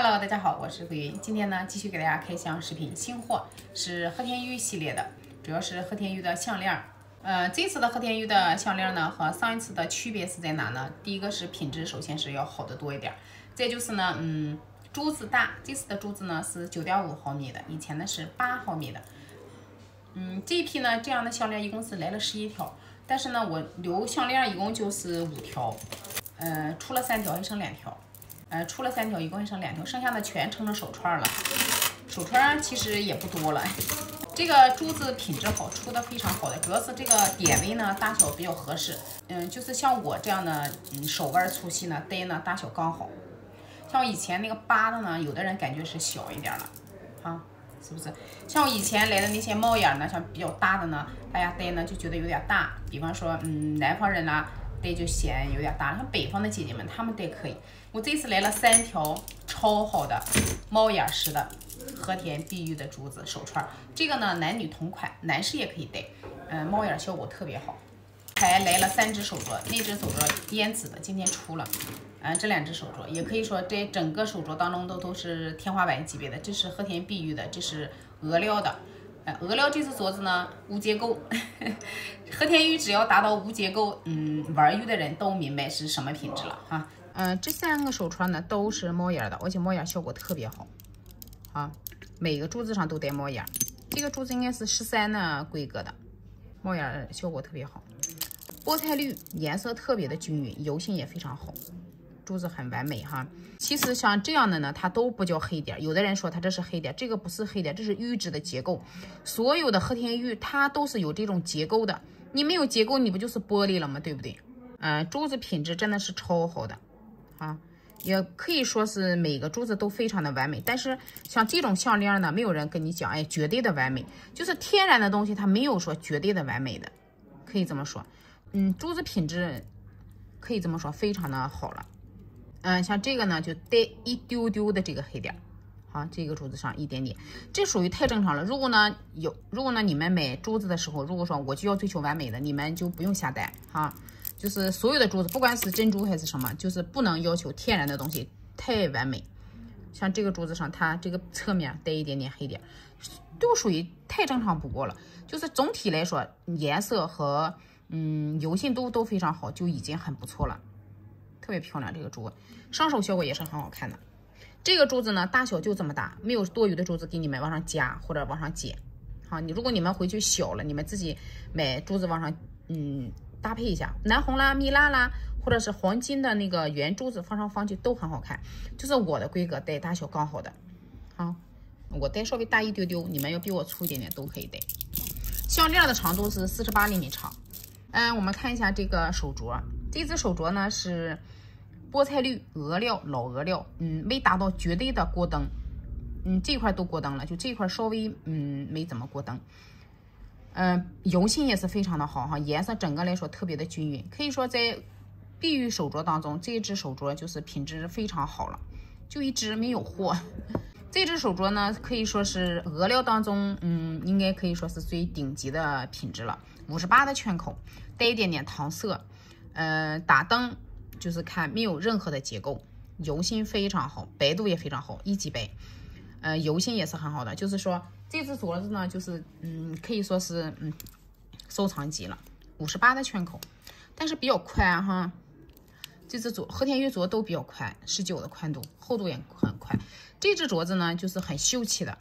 Hello， 大家好，我是桂云。今天呢，继续给大家开箱视频，新货是和田玉系列的，主要是和田玉的项链。这次的和田玉的项链呢，和上一次的区别是在哪呢？第一个是品质，首先是要好得多一点。再就是呢，珠子大，这次的珠子呢是9.5毫米的，以前呢是8毫米的。这一批呢，这样的项链一共是来了11条，但是呢，我留项链一共就是5条，出了3条，还剩2条。出了3条，一共还剩2条，剩下的全成了手串了。手串其实也不多了。这个珠子品质好，出的非常好的，主要是这个点位呢大小比较合适。就是像我这样的手腕粗细呢，戴呢大小刚好。像我以前那个8的呢，有的人感觉是小一点了，啊，是不是？像我以前来的那些猫眼呢，像比较大的呢，大家戴呢就觉得有点大。比方说，南方人啦。戴就显有点大，像北方的姐姐们，她们戴可以。我这次来了3条超好的猫眼式的和田碧玉的珠子手串，这个呢男女同款，男士也可以戴，猫眼效果特别好。还来了3只手镯，那只手镯胭脂的，今天出了，这2只手镯也可以说在整个手镯当中都是天花板级别的。这是和田碧玉的，这是鹅料的。鹅料这只镯子呢无结构，和田玉只要达到无结构，玩玉的人都明白是什么品质了哈。这3个手串呢都是猫眼的，而且猫眼效果特别好，啊，每个珠子上都带猫眼。这个珠子应该是13的规格的，猫眼效果特别好。菠菜绿颜色特别的均匀，油性也非常好。珠子很完美哈，其实像这样的呢，它都不叫黑点。有的人说它这是黑点，这个不是黑点，这是玉质的结构。所有的和田玉它都是有这种结构的，你没有结构，你不就是玻璃了吗？对不对？珠子品质真的是超好的啊，也可以说是每个珠子都非常的完美。但是像这种项链呢，没有人跟你讲，绝对的完美，就是天然的东西，它没有说绝对的完美的，可以这么说。珠子品质可以这么说，非常的好了。像这个呢，就带一丢丢的这个黑点，好，这个珠子上一点点，这属于太正常了。如果呢你们买珠子的时候，如果说我就要追求完美的，你们就不用下单哈。就是所有的珠子，不管是珍珠还是什么，就是不能要求天然的东西太完美。像这个珠子上，它这个侧面带一点点黑点，都属于太正常不过了。就是总体来说，颜色和油性都非常好，就已经很不错了。特别漂亮，这个珠上手效果也是很好看的。这个珠子呢，大小就这么大，没有多余的珠子给你们往上加或者往上减。好，如果你们回去小了，你们自己买珠子往上搭配一下，南红啦、蜜蜡啦，或者是黄金的那个圆珠子放上放去都很好看。就是我的规格戴大小刚好的，好，我戴稍微大一丢丢，你们要比我粗一点点都可以戴。项链的长度是48厘米长。我们看一下这个手镯，这只手镯呢是菠菜绿鹅料，老鹅料，没达到绝对的过灯，这块都过灯了，就这块稍微没怎么过灯。油性也是非常的好哈，颜色整个来说特别的均匀，可以说在碧玉手镯当中，这一只手镯就是品质非常好了，就一只没有货。这只手镯呢，可以说是鹅料当中，应该可以说是最顶级的品质了。58的圈口，带一点点糖色，打灯就是看没有任何的结构，油性非常好，白度也非常好，1级白，油性也是很好的。就是说这只镯子呢，就是可以说是收藏级了。58的圈口，但是比较宽哈。这只和田玉镯都比较宽，19的宽度，厚度也很宽。这只镯子呢，就是很秀气的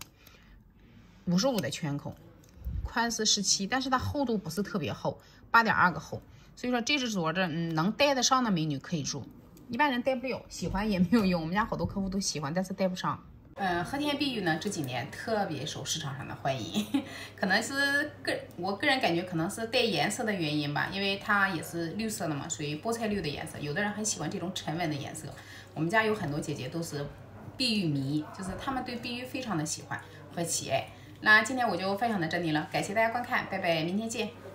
，55的圈口，宽是17，但是它厚度不是特别厚，8.2个厚。所以说这只镯子，能戴得上的美女可以入，一般人戴不了，喜欢也没有用。我们家好多客户都喜欢，但是戴不上。和田碧玉呢这几年特别受市场上的欢迎，可能是我个人感觉可能是带颜色的原因吧，因为它也是绿色的嘛，属于菠菜绿的颜色。有的人很喜欢这种沉稳的颜色，我们家有很多姐姐都是碧玉迷，就是她们对碧玉非常的喜欢和喜爱。那今天我就分享到这里了，感谢大家观看，拜拜，明天见。